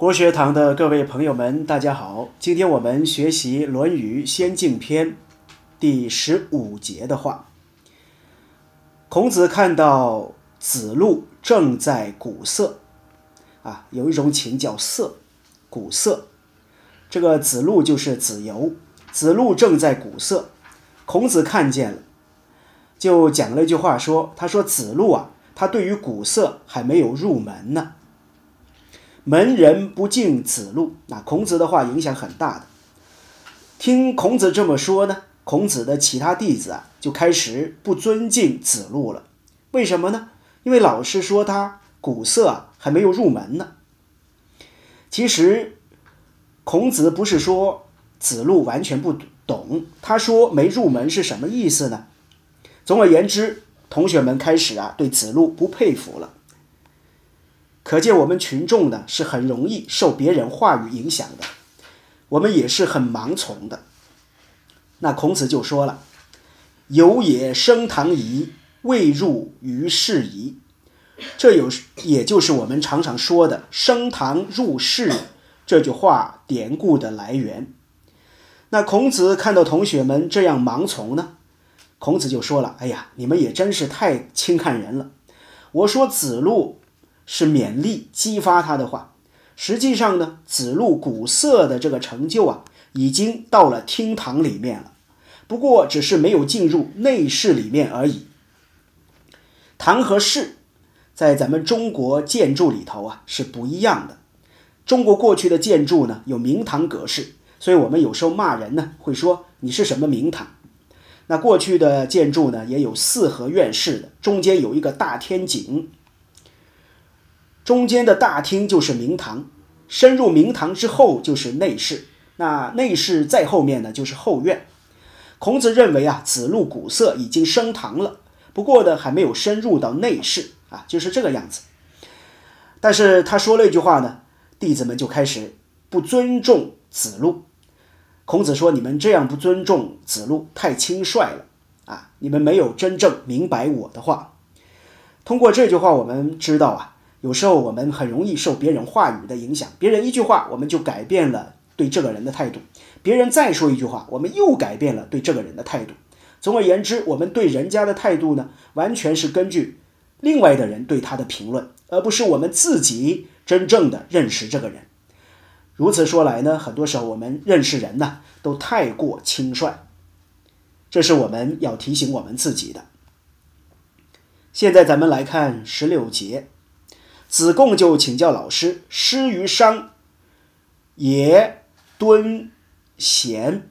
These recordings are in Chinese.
国学堂的各位朋友们，大家好。今天我们学习《论语先进篇》第15节的话。孔子看到子路正在鼓瑟，有一种琴叫瑟，鼓瑟。这个子路就是子游，子路正在鼓瑟，孔子看见了，就讲了一句话他说子路他对于鼓瑟还没有入门呢。门人不敬子路，孔子的话影响很大的。听孔子这么说呢，孔子的其他弟子就开始不尊敬子路了。为什么呢？因为老师说他鼓瑟还没有入门呢。其实孔子不是说子路完全不懂，他说没入门是什么意思呢？总而言之，同学们开始对子路不佩服了。可见我们群众呢是很容易受别人话语影响的，我们也是很盲从的。那孔子就说了：有也升堂仪，未入于室仪。这也就是我们常常说的升堂入室这句话典故的来源。那孔子看到同学们这样盲从呢，孔子就说了：哎呀，你们也真是太轻看人了。我说子路是勉励激发他的话，实际上呢，子路鼓瑟的这个成就已经到了厅堂里面了，不过只是没有进入内室里面而已。堂和室在咱们中国建筑里头是不一样的。中国过去的建筑呢有明堂格式，所以我们有时候骂人呢会说你是什么明堂。那过去的建筑呢也有四合院式的，中间有一个大天井，中间的大厅就是明堂，深入明堂之后就是内室，那内室再后面呢就是后院。孔子认为子路鼓瑟已经升堂了，不过呢还没有深入到内室就是这个样子。但是他说了一句话呢，弟子们就开始不尊重子路。孔子说：你们这样不尊重子路太轻率了你们没有真正明白我的话。通过这句话我们知道有时候我们很容易受别人话语的影响，别人一句话我们就改变了对这个人的态度，别人再说一句话我们又改变了对这个人的态度。总而言之，我们对人家的态度呢，完全是根据另外的人对他的评论，而不是我们自己真正的认识这个人。如此说来呢，很多时候我们认识人呢都太过轻率，这是我们要提醒我们自己的。现在咱们来看16节，子贡就请教老师：师于商，也敦贤。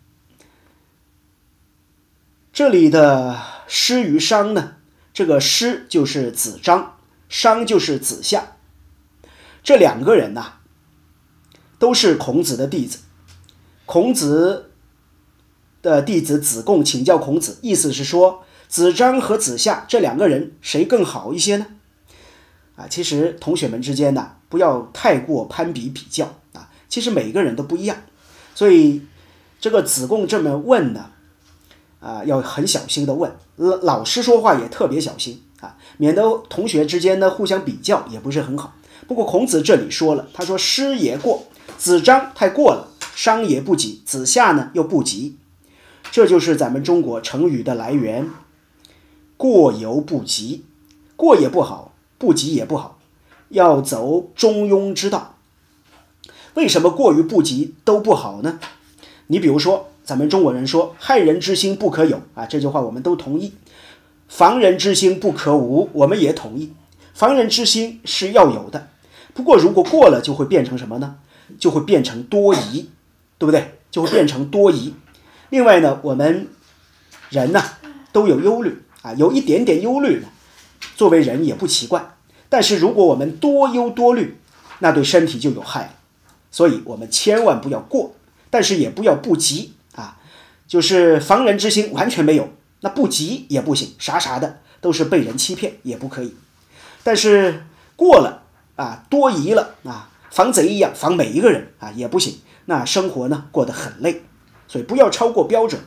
这里的师于商呢，这个师就是子张，商就是子夏，这两个人都是孔子的弟子。孔子的弟子子贡请教孔子，意思是说子张和子夏这两个人谁更好一些呢？其实同学们之间不要太过攀比比较其实每个人都不一样。所以这个子贡这么问呢要很小心的问，老师说话也特别小心免得同学之间呢互相比较也不是很好。不过孔子这里说了，他说师也过，子张太过了，商也不及，子夏呢又不及。这就是咱们中国成语的来源，过犹不及。过也不好，不及也不好，要走中庸之道。为什么过于不及都不好呢？你比如说咱们中国人说害人之心不可有这句话我们都同意。防人之心不可无，我们也同意。防人之心是要有的，不过如果过了就会变成什么呢？就会变成多疑，对不对？就会变成多疑。另外呢，我们人都有忧虑有一点点忧虑作为人也不奇怪。但是如果我们多忧多虑，那对身体就有害了。所以我们千万不要过，但是也不要不及就是防人之心完全没有，那不及也不行，傻傻的都是被人欺骗也不可以。但是过了多疑了防贼一样防每一个人也不行，那生活呢过得很累。所以不要超过标准，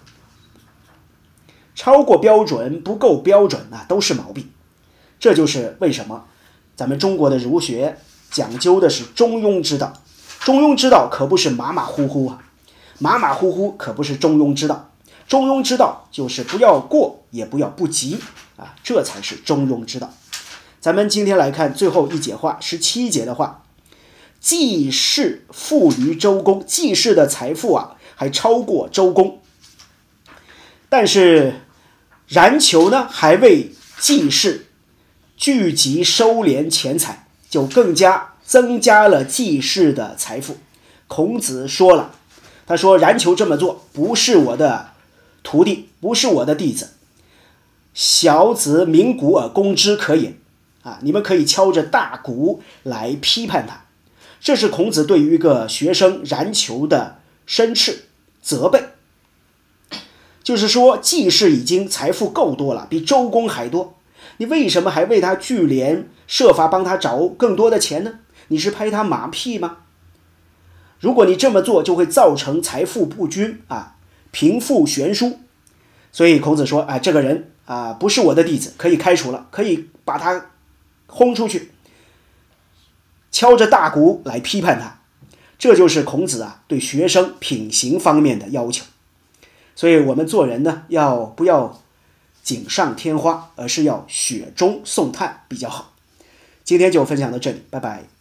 超过标准不够标准都是毛病。这就是为什么咱们中国的儒学讲究的是中庸之道。中庸之道可不是马马虎虎啊，马马虎虎可不是中庸之道。中庸之道就是不要过，也不要不及啊，这才是中庸之道。咱们今天来看最后一节话，17节的话，季氏富于周公，季氏的财富啊还超过周公，但是冉求呢还为季氏聚集收敛钱财，就更加增加了季氏的财富。孔子说了，他说冉求这么做不是我的徒弟，不是我的弟子，小子鸣鼓而攻之可也啊！你们可以敲着大鼓来批判他。这是孔子对于一个学生冉求的申斥责备，就是说季氏已经财富够多了，比周公还多，你为什么还为他聚敛，设法帮他找更多的钱呢？你是拍他马屁吗？如果你这么做，就会造成财富不均啊，贫富悬殊。所以孔子说，这个人啊不是我的弟子，可以开除了，可以把他轰出去，敲着大鼓来批判他。这就是孔子啊对学生品行方面的要求。所以我们做人呢，不要锦上添花，而是要雪中送炭比较好。今天就分享到这里，拜拜。